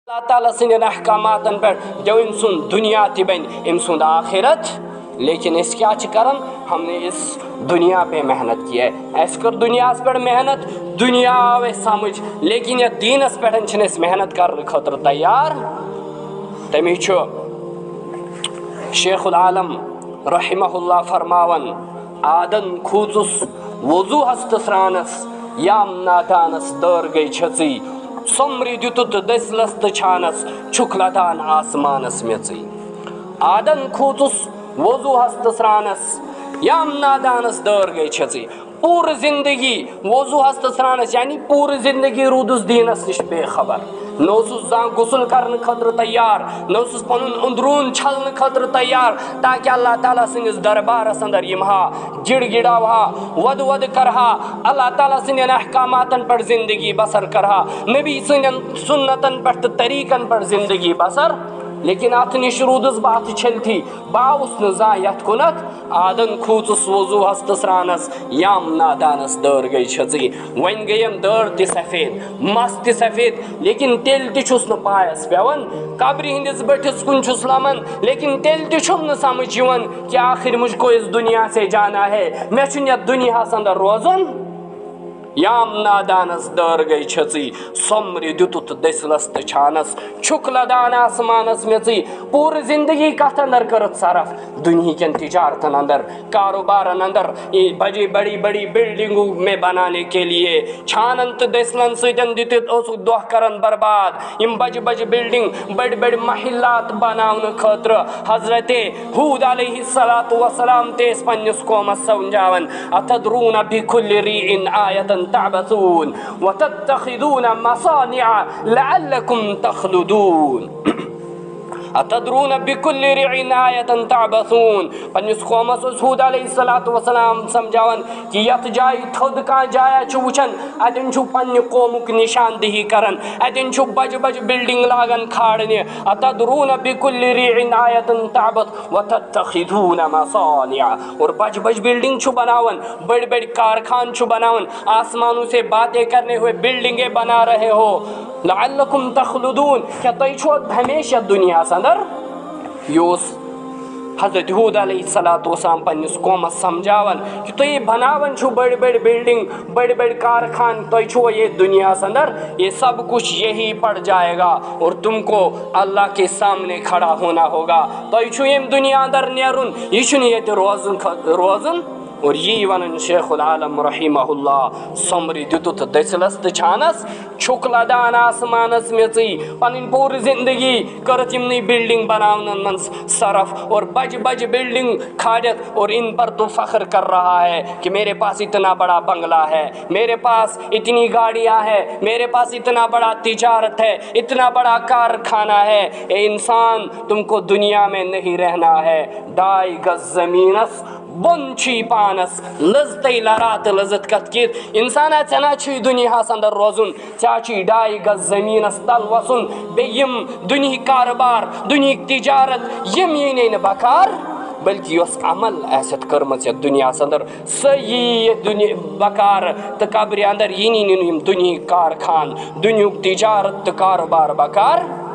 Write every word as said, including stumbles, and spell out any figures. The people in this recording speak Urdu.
اللہ تعالیٰ سندین احکاماتن پر جو ام سن دنیا تی بن ام سن آخرت. لیکن اس کیا کرن ہم نے اس دنیا پہ محنت کی ہے. اس کر دنیا پر محنت دنیا آوے سمجھ لیکن یہ دین اس پہ اس محنت کرنے خاطر تیار. تمی چھو شیخ العالم رحمہ اللہ فرماون آدن کھوزس وضو ہست سرانس یام نادانس دور گئی چھسی سمری دیتت دسلست چھانس چھکلتان آسمانس میچی. آدن کھوزس وضو ہست سرانس یام نادانس دور گئی چھسی. پور زندگی وضو ہست سرانس یعنی پور زندگی رودس دینس نش بے خبر. نوسس زان غسل کرنے خاطر تیار نوسس پنن اندرون چھلنے خاطر تیار تاکہ اللہ تعالیٰ سندس دربارس اندر یمہا گڑ گڑاوہا ود ود کرہا اللہ تعالیٰ سندین احکاماتن پر زندگی بسر کرہا نبی سندین سنتن پر طریقن پر زندگی بسر. لیکن ات نش رودس بات چھل تھی باؤس نزا یت کنت آدن کھوچس وضو ہست سرانس یام نادانس دور گئی چھزی. ون گیم دور تی سفید مس تی سفید لیکن تیل تی چھس نہ پایس پیون. قبر ہندس بٹھس کن چھس لمن لیکن تیل تی چھم نہ سمجھ یون کہ آخر مجھ کو اس دنیا سے جانا ہے میں چھن یت دنیا اندر روزن. یام نادانس دور گئی چھسی سمری دیتت دسلست چھانس چھکلدان آسمانس میچی. پور زندگی کت اندر کرت صرف دنیا کن تجارتن اندر کاروبارن اندر بڑی بڑی بڑی بلڈنگوں میں بنانے کے لیے چھانن تو دسلن سیدن دیتت اس دہ کرن برباد یم بج بج بلڈنگ بڑی بڑی محلات بناون خاطر حضرت ہود علیہ السلام تیس پنس قومس سمجھاون اتدرون بکل ریع آیتن تعبثون وتتخذون مصانع لعلكم تخلدون. اتدرون بكل رع آیة تعبثون. پنس قومس ہود علیہ السلام سمجھاون کہ یت جائے تھود کان جایا چھ وچن اتن چھ پنہ قومک نشاندہی کرن اتن چھ بج بج بلڈنگ لاگن کھاڑنے. اتدرون بكل رع آیة تعبث وتتخذون مصانع اور بج بج بلڈنگ چھ بناون بڑی بڑی کارخان چھ بناون آسمانوں سے باتیں کرنے ہوئے بلڈنگیں بنا رہے ہو. لعلكم تخلدون کیا تھی چھو ہمیشہ دنیا اندر. یوس حضرت ہود علیہ السلام پنس قومس سمجھاون کہ تھی بناون چھو بڑی بڑی بلڈنگ بڑی بڑی کارخان تھی چھو یہ دنیا اندر یہ سب کچھ یہی پڑ جائے گا اور تم کو اللہ کے سامنے کھڑا ہونا ہوگا. تھی چھو یہ دنیا اندر نیرن یہ چھن یہ روزن روزن. اور یہ ونن شیخ العالم رحمہ اللہ سمری دیتت دسلست چھانس چھکلدان آسمانس میچی. پنن پور زندگی کرت یمنی بلڈنگ بناون من صرف اور بج بج بلڈنگ کھاڑت اور ان پر تو فخر کر رہا ہے کہ میرے پاس اتنا بڑا بنگلہ ہے میرے پاس اتنی گاڑیاں ہیں میرے پاس اتنا بڑا تجارت ہے اتنا بڑا کارخانہ ہے. اے انسان تم کو دنیا میں نہیں رہنا ہے. ڈائی گز زمینس بنچی پانس لذتی لرات لذت کت کت انسان چنا چھ دنیا اندر روزن چاچی ڈائی گز زمینس تل وسن بیم دنیا کاروبار دنیا تجارت یم یہ بکار بلکہ یس عمل ایست کرمت دنیا اندر صحیح دنیا بکار تو قبر اندر یہ نیم دنیا کارخان دنیا تجارت تو کاروبار بکار.